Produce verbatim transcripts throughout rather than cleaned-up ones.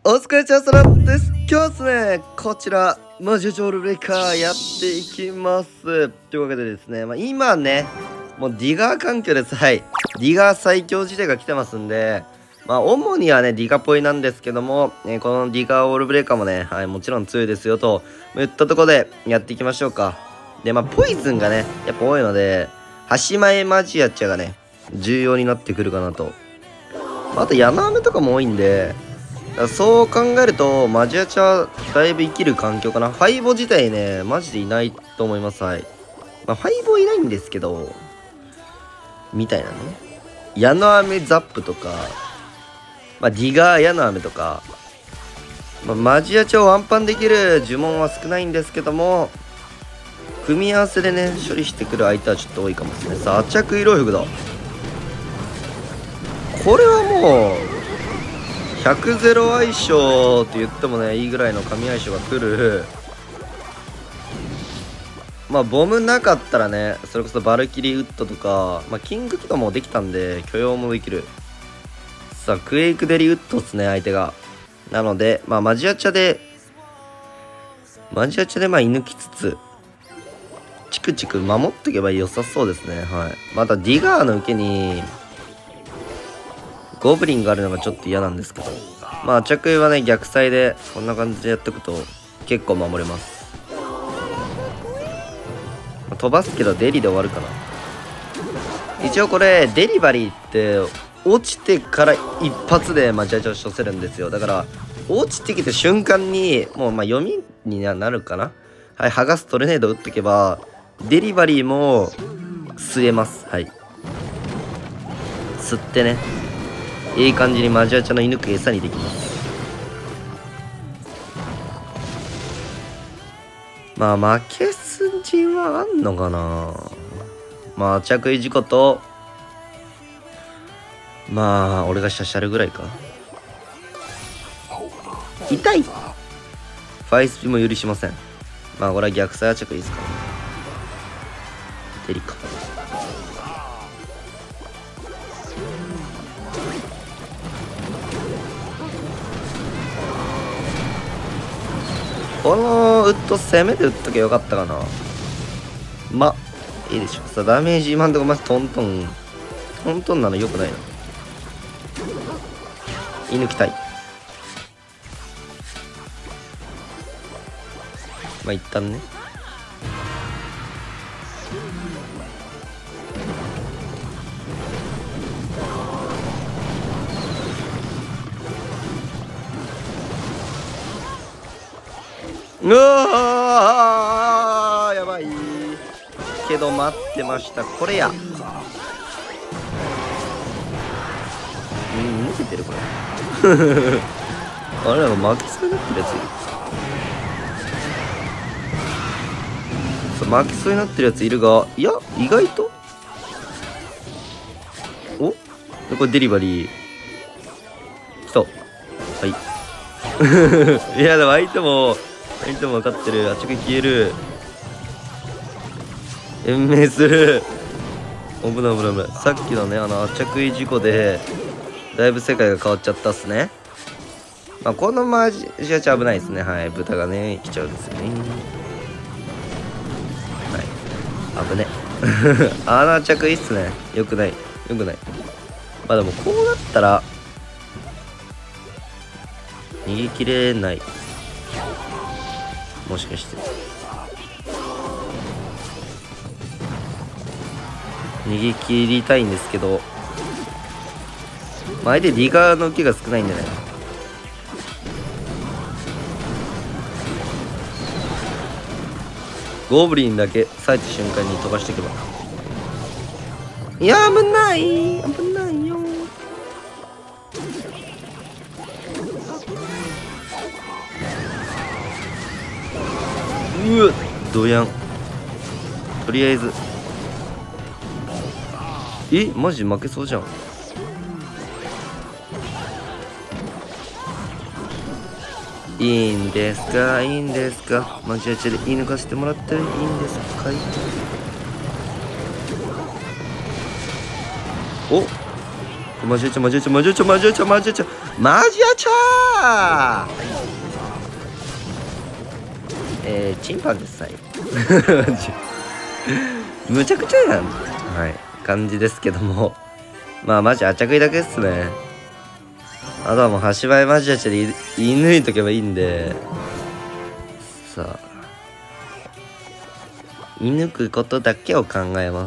お疲れちゃさらです。今日はですね、こちら、マジョジョールブレイカーやっていきます。というわけでですね、まあ、今ね、もうディガー環境です。はい。ディガー最強時代が来てますんで、まあ、主にはね、ディガポイなんですけども、ね、このディガーオールブレイカーもね、はい、もちろん強いですよと、言ったところでやっていきましょうか。で、まあ、ポイズンがね、やっぱ多いので、端前マジアッチャがね、重要になってくるかなと。あと、ヤナアメとかも多いんで、そう考えると、マジアチャはだいぶ生きる環境かな。ファイボ自体ね、マジでいないと思います。はい。まあ、ファイボいないんですけど、みたいなね。矢の飴ザップとか、まあ、ディガー矢の飴とか、まあ、マジアチャをワンパンできる呪文は少ないんですけども、組み合わせでね、処理してくる相手はちょっと多いかもしれない。さあ、アチャクイロイフグだ。これはもう、ひゃくゼロ相性って言ってもねいいぐらいの神相性が来る。まあボムなかったらね、それこそバルキリーウッドとか、まあ、キングとかもできたんで許容もできる。さあクエイクデリウッドっすね相手が。なのでまあマジアチャでマジアチャでまあ射抜きつつチクチク守っていけば良さそうですね。はい。またディガーの受けにゴブリンがあるのがちょっと嫌なんですけど、まあ着衣はね逆サイでこんな感じでやっておくと結構守れます。飛ばすけどデリで終わるかな。一応これデリバリーって落ちてから一発でマジアチャを処せるんですよ。だから落ちてきた瞬間にもうまあ読みになるかな。はい、剥がすトルネード打っていけばデリバリーも吸えます。はい、吸ってねいい感じにマジアチャの射抜く餌にできます。まあ負け筋はあんのかな。まあ着衣事故とまあ俺がシャシャルぐらいか。痛い。ファイスピも許しません。まあこれは逆サイ着衣ですかね。デリカこのウッド攻めで打っときゃよかったかな。まあいいでしょう。さあダメージ今んとこまずトントントントンなのよくないな。射抜きたい。まあ一旦ね。うわーやばいけど待ってました。これや。うん抜けてるこれあれなんか負けそうになってるやついる。そう負けそうになってるやついるが、いや意外とおでこれデリバリー来た。はいいやでも相手も相手も分かってる。あっちが消える。延命する。危ない危ない危ない。さっきのねあの圧着衣事故でだいぶ世界が変わっちゃったっすね。まあこのマジアチャ危ないですね。はい、豚がね来ちゃうんですよね。はい危ねあの圧着いいっすね。よくないよくない。まあでもこうなったら逃げきれない。もしかして逃げ切りたいんですけど、相手ディガーの受けが少ないんじゃない。ゴブリンだけ咲いた瞬間に飛ばしていけば。いや危ない危ないよ。うわドヤン。とりあえずえマジ負けそうじゃん。いいんですかいいんですか。マジアチャで言い抜かせてもらったらいいんですかい。おマジアチャマジアチャマジアチャマジアチャマジアチャマジアチャー、えー、チンパンです。はいむちゃくちゃやん、はい感じですけども、まあマジあちゃくいだけっすね。あとはもう端前マジアチャで射抜いとけばいいんで、さあ射抜くことだけを考えます。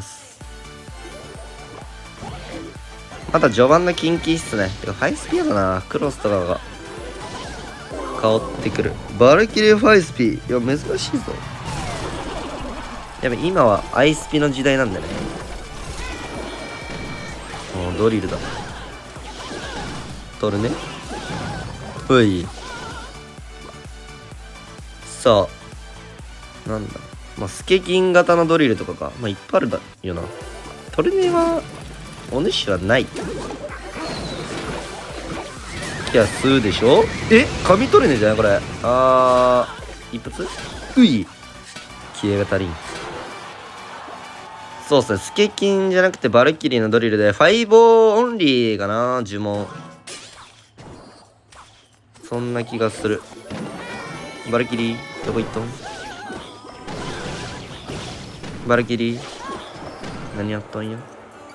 また序盤の近畿っすね。てかハイスピードだな、クロスとかが香ってくる。バルキリーファイスピー、いや珍しいぞ。やべ、今はアイスピの時代なんだね。もうドリルだ。取るね。ほい。さあなんだ、まあスケキン型のドリルとかか、まあいっぱいあるだよな。トルネはお主はない。いや吸うでしょ。え紙トルネじゃないこれ。あー一発うい気合が足りん。そうっすね、スケキンじゃなくてバルキリーのドリルでファイボーオンリーかな、呪文。そんな気がする。バルキリーどこ行っとん。バルキリー何やっとんや。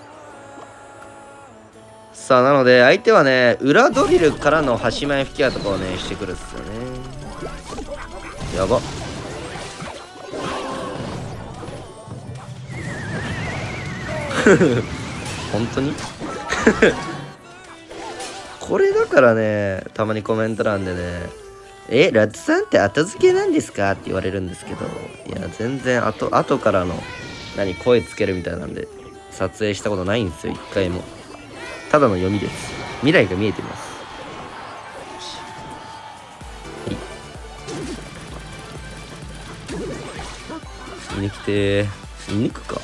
さあなので相手はね裏ドリルからの端前吹き矢とかをねしてくるっすよね。やば本当にこれだからね、たまにコメント欄でね、えラッツさんって後付けなんですかって言われるんですけど、いや全然後後からの何声つけるみたいなんで撮影したことないんですよ、一回も。ただの読みです。未来が見えてます。はい、射抜きてー。射抜くか。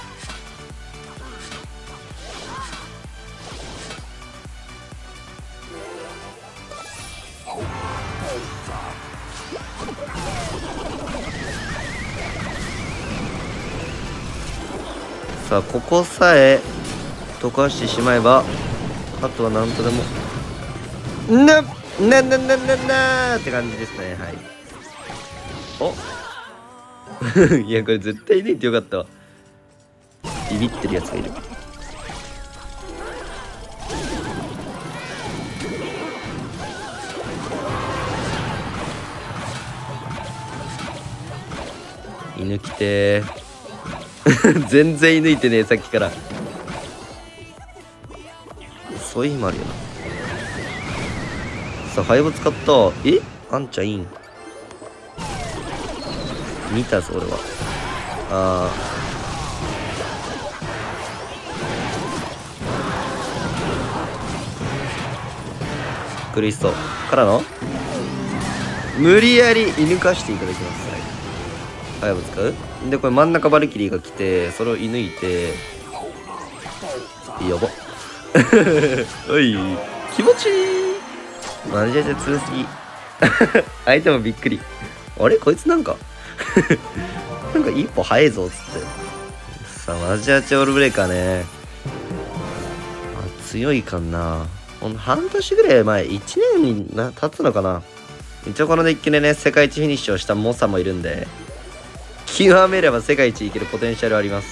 さあここさえ溶かしてしまえばあとは何とでもななななななって感じですね。はい。おいやこれ絶対入れてよかったわ。ビビってるやつがいる。射抜きてー全然射抜いてねえさっきから。そういう日もあるよな。さあハイボ使った。えあんちゃんいいん見たぞ俺は。あークリストからの無理やり射抜かしていただきます。ハイボ使うで、これ真ん中バルキリーが来てそれを射抜いてやばおい気持ちいい。マジで強すぎ相手もびっくり。あれこいつなんかなんか一歩早いぞっつって。さあマジアチオールブレイカーね、あ強いかな。ほんと半年ぐらい前いちねんにな経つのかな。一応このデッキでね世界一フィニッシュをした猛者もいるんで、極めれば世界一いけるポテンシャルあります。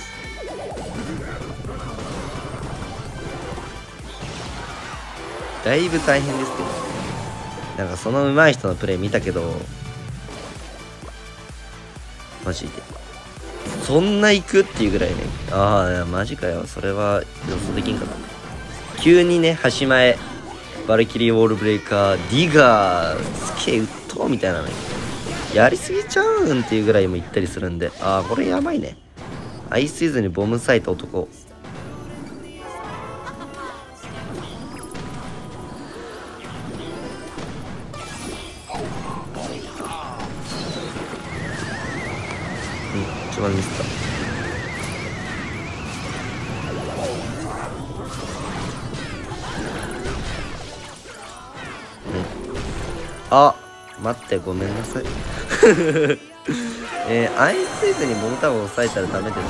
だいぶ大変ですけど、なんかその上手い人のプレイ見たけどマジでそんな行くっていうぐらいね。ああマジかよ、それは予想できんかった。急にね端前バルキリーウォールブレイカーディガースケウッドみたいなのやりすぎちゃうんっていうぐらいも行ったりするんで、ああこれやばいね。アイスイズにボム割いた男。うん一番ミスった。あ待ってごめんなさいえー、アイスイズにボムタワーを押さえたらダメです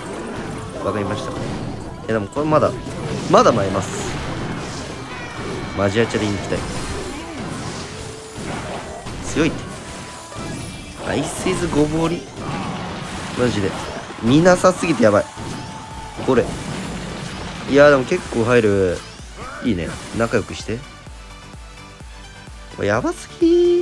ね。わかりました。えでもこれまだまだ舞います。 マジアチャで行きたい。強いって。アイスイズごぼうりマジで見なさすぎてやばいこれ。いやでも結構入る。いいね、仲良くして。やばすぎー。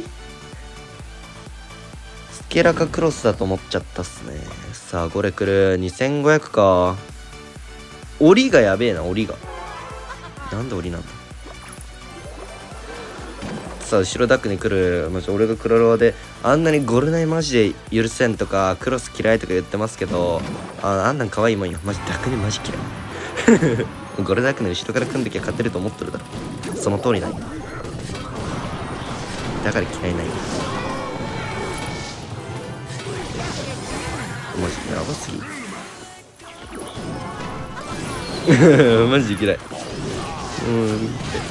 スケラかクロスだと思っちゃったっすね。さあこれ来る。にせんごひゃくか。檻がやべえな。檻がなんで檻なんだ。さあ後ろダックに来る。マジ俺がクロロワであんなにゴルナイマジで許せんとかクロス嫌いとか言ってますけど、ああんなん可愛いもんよ。マジダックにマジ嫌いゴルダックの後ろから組んできゃ勝てると思ってるだろ。その通りなんよ。だから嫌いないよ。マジやばすぎマジで嫌い。うん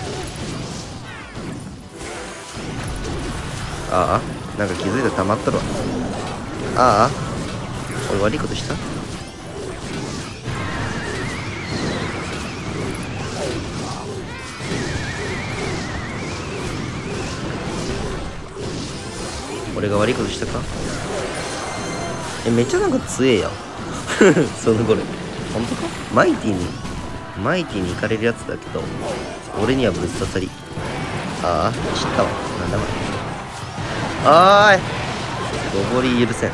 ああなんか気づいたらたまったろ。ああ俺悪いことした。俺が悪いことしたか。えめっちゃなんか強えやんそのこれ本当か。マイティにマイティに行かれるやつだけど俺にはぶっ刺さり。ああ知ったわ。なんだこれ。あーいごぼり許せん。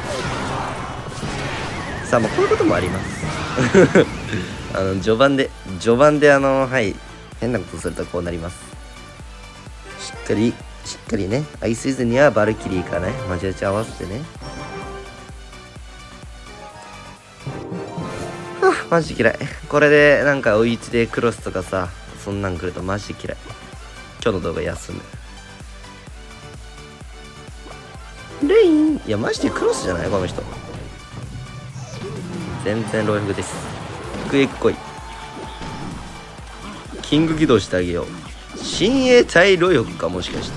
さあもうこういうこともありますあの序盤で序盤であのはい変なことするとこうなります。しっかりしっかりね。アイスイズにはバルキリーかねマジアチ合わせてね。はあマジ嫌い。これでなんか追い打ちでクロスとかさそんなん来るとマジ嫌い。今日の動画休む。レインいやマジでクロスじゃないこの人。全然ロイフです。クエッコイキング起動してあげよう。親衛隊ロイフかもしかして。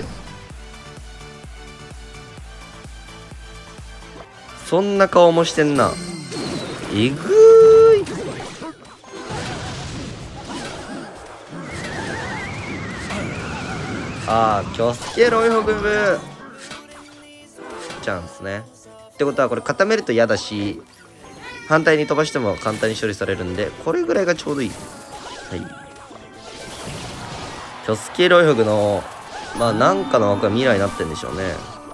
そんな顔もしてんな。えぐーい。ああキョスケロイホグブチャンスね。ってことはこれ固めると嫌だし反対に飛ばしても簡単に処理されるんでこれぐらいがちょうどいい。はいキョスケロイホグのまあなんかの枠が未来になってんでしょうね。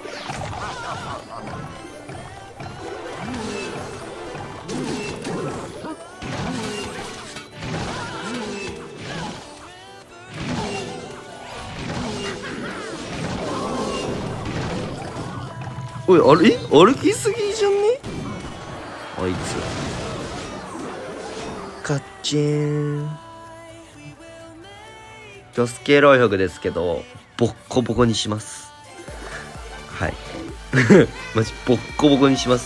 おいあれ歩きすぎじゃんねあいつ。カッチーンキョスケロイホグですけどボッコボコにします。はいマジボッコボコにします。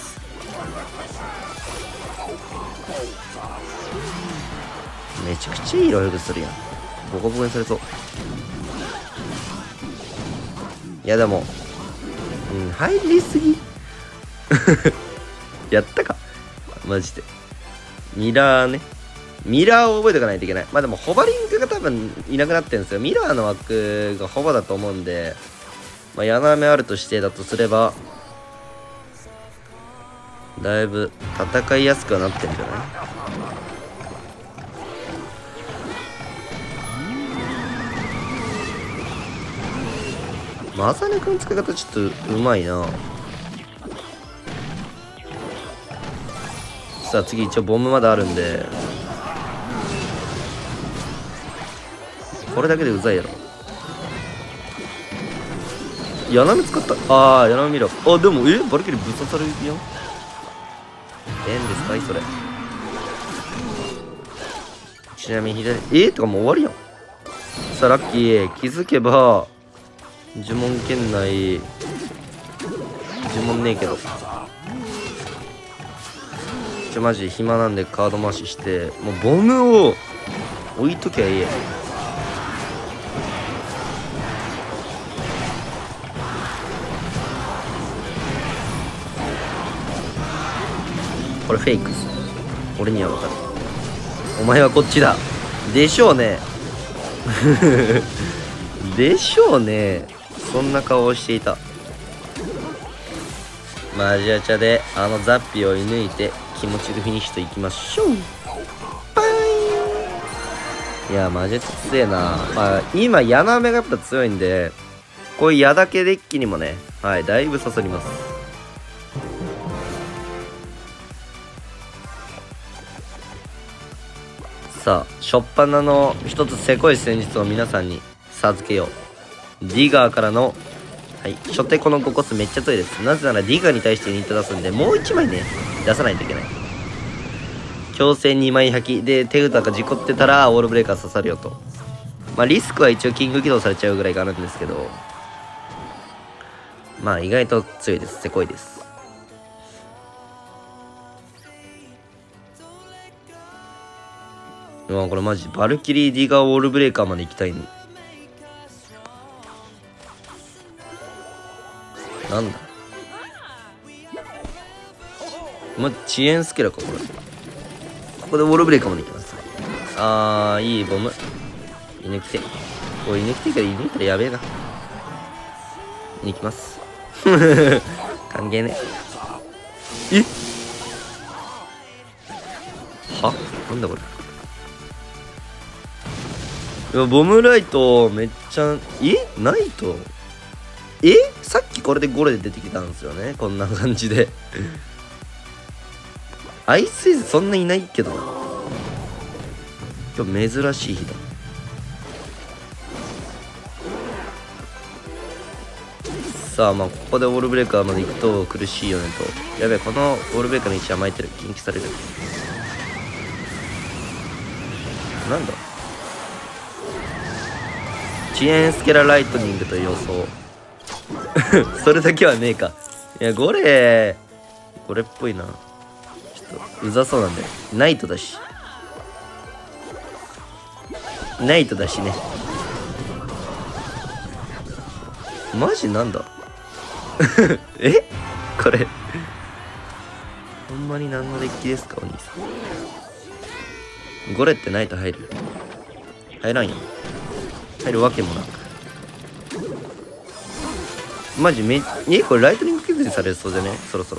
めちゃくちゃいいロイホグするやん。ボコボコにされそう。いやでもうん入りすぎやったかマジで。ミラーねミラーを覚えておかないといけない。まあでもホバリングが多分いなくなってるんですよ。ミラーの枠がホバだと思うんで、まあ柳目あるとしてだとすればだいぶ戦いやすくはなってるんじゃない。マサネ君使い方ちょっとうまいな。さあ次一応ボムまだあるんでこれだけでうざいやろ。柳目使った。ああ柳目見ろ。あでもえバルキリーぶっ刺されるよ。ええんですかいそれ。ちなみに左えー、とかもう終わりやん。さあラッキー気づけば呪文圏内呪文ねえけどちょマジ暇なんでカード回ししてもうボムを置いときゃいいや。これフェイク俺には分かる。お前はこっちだでしょうねでしょうね。そんな顔をしていた。マジアチャであのザッピを射抜いて気持ちよくフィニッシュといきましょう。バイ。いやマジアチャ強えな。まあ今ヤナメがやっぱ強いんで、こういう矢だけデッキにもね、はいだいぶ刺さります。さあ初っ端の一つせこい戦術を皆さんに授けよう。ディガーからのはい、初手このごコスめっちゃ強いです。なぜならディガーに対してユニット出すんで、もういちまいね、出さないといけない。強制にまい吐きで手札が事故ってたらオールブレーカー刺さるよと。まあリスクは一応キング起動されちゃうぐらいがあるんですけど、まあ意外と強いです。せこいです。うわこれマジバルキリーディガーオールブレーカーまで行きたいね。なんだま、遅延スケラかこれ。ここでウォールブレーカーまで行きます。あーいいボム射抜きて。おい射抜きてから射抜いたらやべえな。抜きます関係ねえ。えはなんだこれ。いやボムライトめっちゃえナイトえさっきこれでゴレで出てきたんですよね。こんな感じでアイスイズそんないないけどな。今日珍しい日だ。さあまあここでウォールブレーカーまで行くと苦しいよねと。やべえこのウォールブレーカーの位置甘えてる。禁止される。なんだ遅延スケラライトニングという予想それだけはねえか。いやゴレゴレっぽいな。ちょっとうざそうなんでナイトだしナイトだしね。マジなんだえこれほんまに何のデッキですかお兄さん。ゴレってナイト入る入らんよ。入るわけもなくマジめえこれライトニング削りされそうじゃねそろそろ。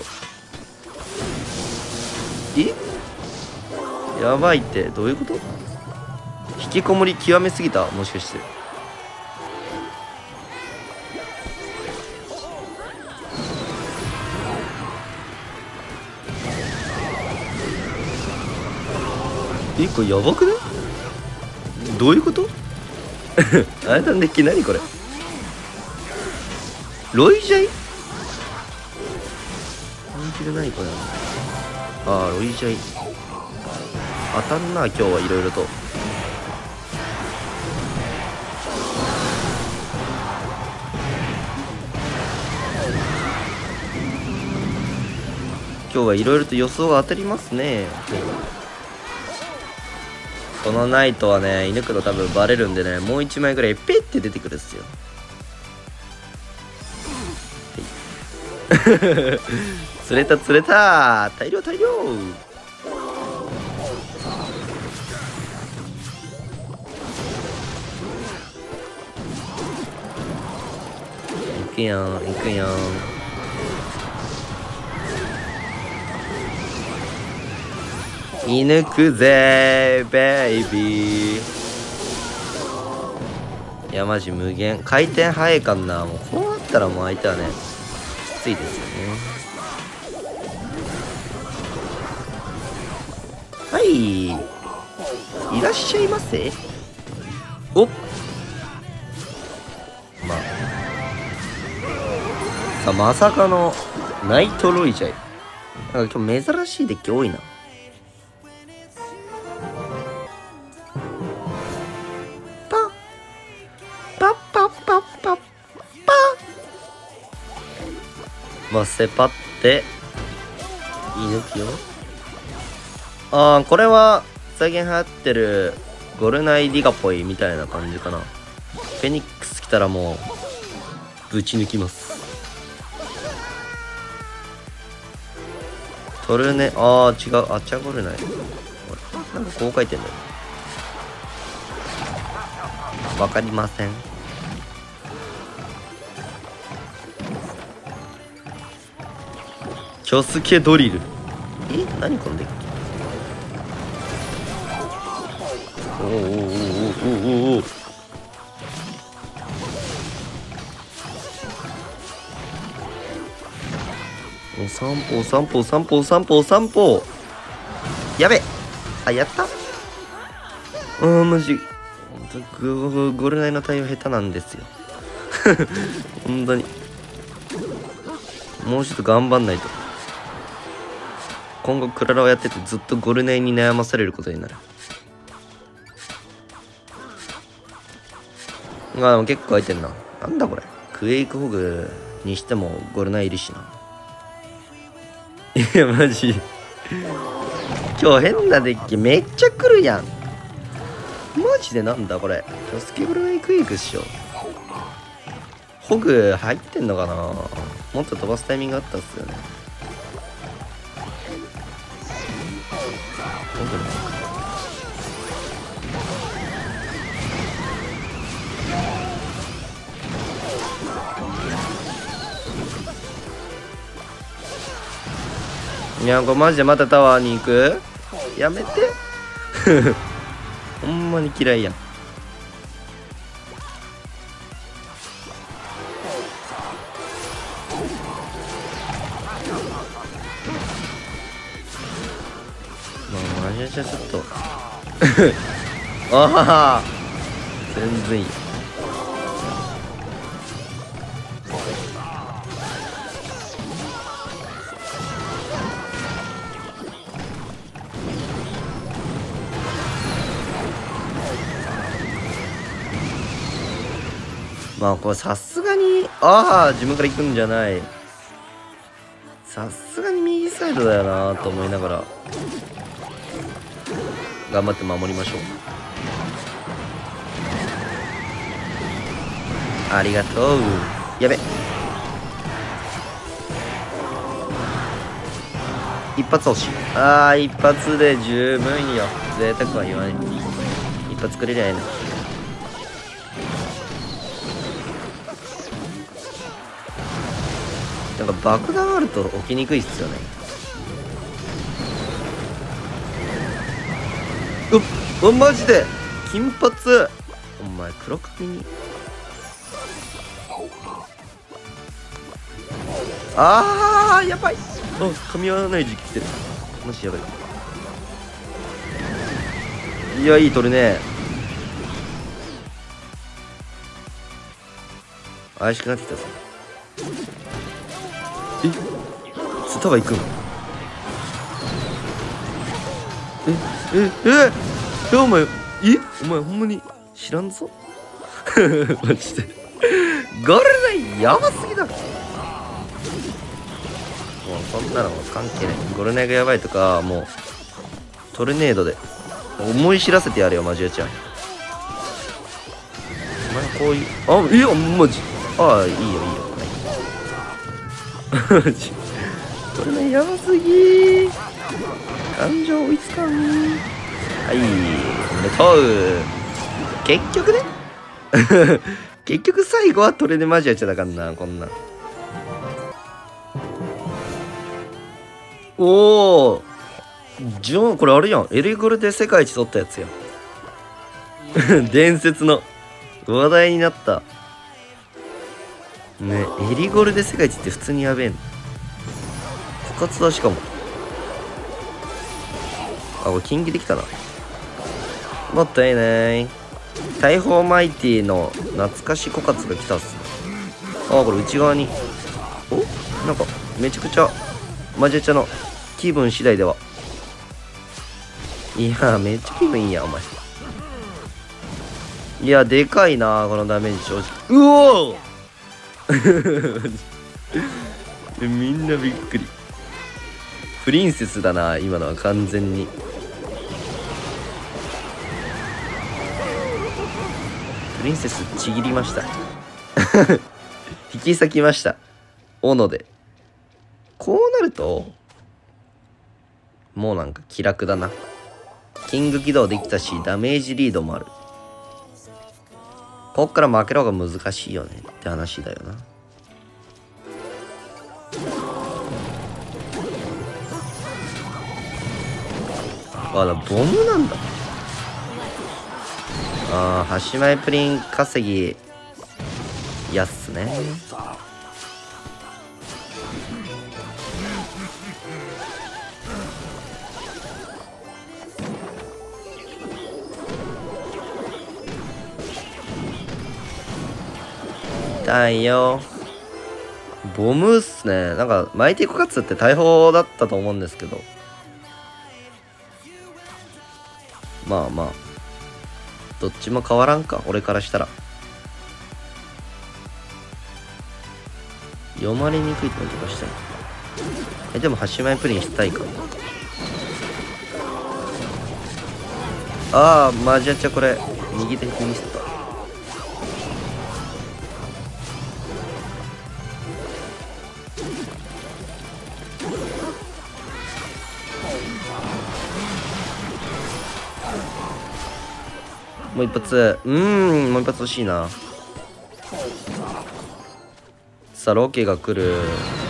えやばいってどういうこと。引きこもり極めすぎたもしかして。えこれやばくねどういうことあれなんデッキ何これロイジャイ本気で何これ。ああロイジャイ当たんな今日はいろいろと。今日はいろいろと予想が当たりますね。このナイトはね射抜くの多分バレるんでね、もういちまいぐらいペッて出てくるっすよ釣れた釣れた大量大量。いくやんいくやん。射抜くぜベイビー。いやマジ無限回転早いかんな。もうこうなったらもう相手はねきついですよね。はいいらっしゃいませ。おっまあさあまさかのナイトロイジャイ。なんか今日珍しいデッキ多いな。まあ、セパっていい抜きよ。ああこれは最近流行ってるゴルナイディガポイみたいな感じかな。フェニックス来たらもうぶち抜きます。トルネああ違うあっちゃゴルナイなんかこう書いてんだよ。わかりません。 キョスケドリル。え、何このデッキ。おおおおおおおお。お散歩お散歩お散歩お散歩お散歩。やべ。あ、やった。うん、マジゴゴルナイの対応下手なんですよ。本当にもうちょっと頑張んないと今後クララをやっててずっとゴルナイに悩まされることになる。あ、でも結構空いてんな。なんだこれ。クエイクホグにしてもゴルナイいるしな。いやマジ今日変なデッキめっちゃ来るやん。マジでなんだこれ。キョスケゴルナイクエイクっしょ。ホグ入ってんのかな。もっと飛ばすタイミングあったっすよね。ホグいや、これマジでまたタワーに行く。やめて。ほんまに嫌いやん。まあマジでちょっとああ全然いい。まあこれさすがにああ自分から行くんじゃない。さすがに右サイドだよなと思いながら頑張って守りましょう。ありがとう。やべ一発欲しい。ああ一発で十分よ。贅沢は言わない。一発くれりゃええね。なんか爆弾あると置きにくいっすよね。うっ、マジで金髪。お前黒髪に。あーやばい。あ、噛み合わない時期来てる。マジやばい。いやいい取るね。怪しくなってきたぞ。えスタバ行くの。ええええお前えお前ほんまに知らんぞ。マジでゴールラインやばすぎだろ。もうそんなの関係ない。ゴルナイがやばいとかもうトルネードで思い知らせてやれよマジやちゃん。お前こういうあいやマジああいいよいいよマジゴルナイやばすぎ。感情追いつかん。はいおめでとう。結局ね結局最後はトレでマジやっちゃだかんなこんな。おおジョンこれあれやん。エリゴルで世界一取ったやつやん。伝説の話題になったね。エリゴルで世界一って普通にやべえん。復活だしかも。あこれ金切できたな。もっとええねー。大砲マイティの懐かし枯渇が来たっす。ああこれ内側におなんかめちゃくちゃマジェチャの気分次第ではいやめっちゃ気分いいやお前。いやでかいなこのダメージ正直。うおみんなびっくり。プリンセスだな今のは完全に。プリンセスちぎりました引き裂きました斧で。こうなるともうなんか気楽だな。キング起動できたしダメージリードもある。こっから負ける方が難しいよねって話だよな。 あ、だボムなんだ。ああ、端前プリン稼ぎやっすね。痛いよ。ボムっすね。なんかマイティコカツって大砲だったと思うんですけど、まあまあどっちも変わらんか、俺からしたら。読まれにくいってことかしたい。え、でも端前プリンしたいか。ああ、マジやっちゃこれ右手ミスった。もう一発。うーん、もう一発欲しいな。さあ、ロケが来る。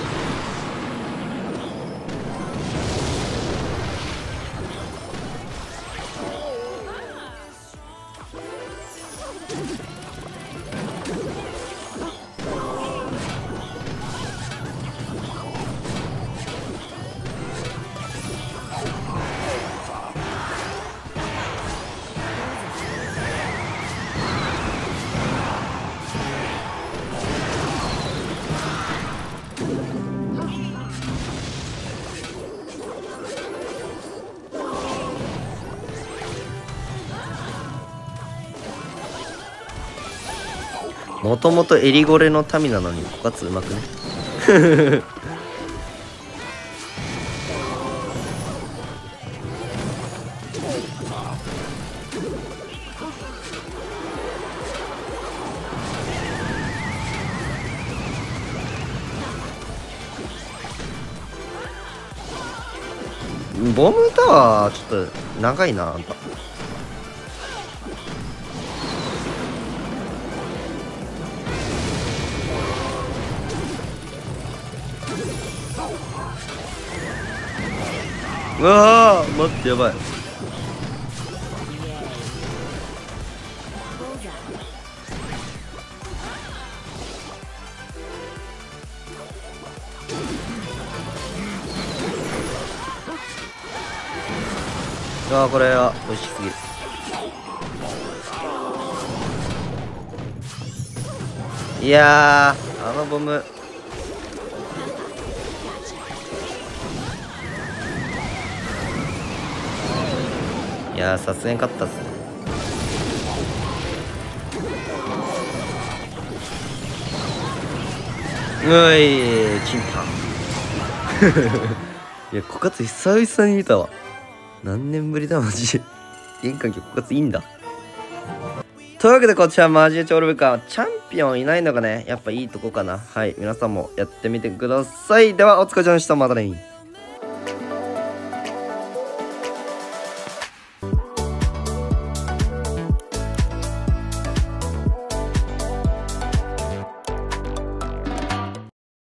もともとエリゴレの民なのに枯渇うまくね。ボムタワーちょっと長いなあんた。うわー、待って、やばい。あー、これは美味しすぎる。いやー、あのボムいやー、さすがに勝ったっすね。うい、チンパン。いや、枯渇久々に見たわ。何年ぶりだマジで。玄関今日枯渇いいんだ。というわけでこちらマジで超ルベカチャンピオンいないのがね、やっぱいいとこかな。はい、皆さんもやってみてください。ではお疲れ様でした。またね。